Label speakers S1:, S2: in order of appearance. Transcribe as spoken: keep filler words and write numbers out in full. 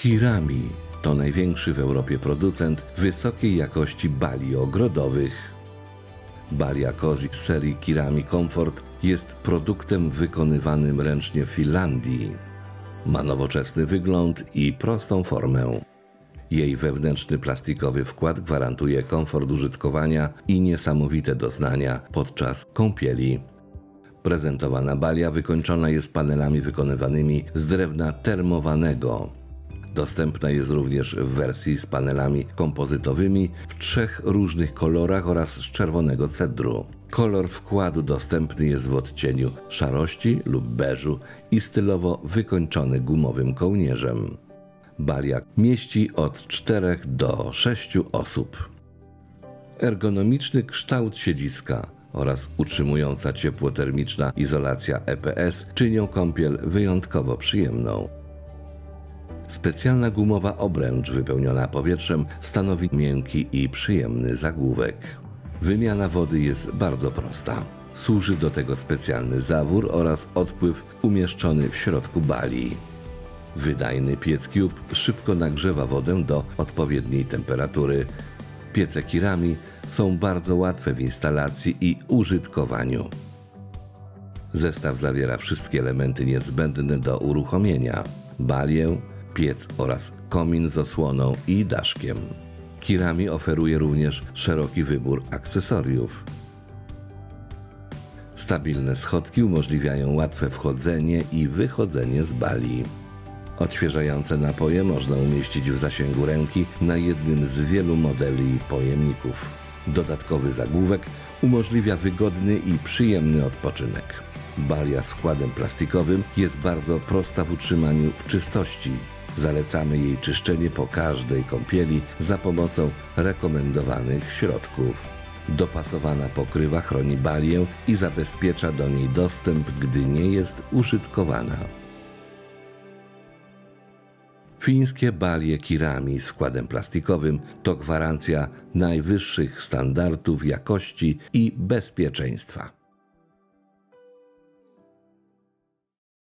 S1: Kirami to największy w Europie producent wysokiej jakości bali ogrodowych. Balia Cozy z serii Kirami Comfort jest produktem wykonywanym ręcznie w Finlandii. Ma nowoczesny wygląd i prostą formę. Jej wewnętrzny plastikowy wkład gwarantuje komfort użytkowania i niesamowite doznania podczas kąpieli. Prezentowana balia wykończona jest panelami wykonywanymi z drewna termowanego. Dostępna jest również w wersji z panelami kompozytowymi w trzech różnych kolorach oraz z czerwonego cedru. Kolor wkładu dostępny jest w odcieniu szarości lub beżu i stylowo wykończony gumowym kołnierzem. Balia mieści od czterech do sześciu osób. Ergonomiczny kształt siedziska oraz utrzymująca ciepłotermiczna izolacja E P S czynią kąpiel wyjątkowo przyjemną. Specjalna gumowa obręcz wypełniona powietrzem stanowi miękki i przyjemny zagłówek. Wymiana wody jest bardzo prosta. Służy do tego specjalny zawór oraz odpływ umieszczony w środku bali. Wydajny piec Cube szybko nagrzewa wodę do odpowiedniej temperatury. Piece Kirami są bardzo łatwe w instalacji i użytkowaniu. Zestaw zawiera wszystkie elementy niezbędne do uruchomienia: balię, piec oraz komin z osłoną i daszkiem. Kirami oferuje również szeroki wybór akcesoriów. Stabilne schodki umożliwiają łatwe wchodzenie i wychodzenie z bali. Odświeżające napoje można umieścić w zasięgu ręki na jednym z wielu modeli pojemników. Dodatkowy zagłówek umożliwia wygodny i przyjemny odpoczynek. Balia z wkładem plastikowym jest bardzo prosta w utrzymaniu w czystości. Zalecamy jej czyszczenie po każdej kąpieli za pomocą rekomendowanych środków. Dopasowana pokrywa chroni balię i zabezpiecza do niej dostęp, gdy nie jest użytkowana. Fińskie balie Kirami z wkładem plastikowym to gwarancja najwyższych standardów jakości i bezpieczeństwa.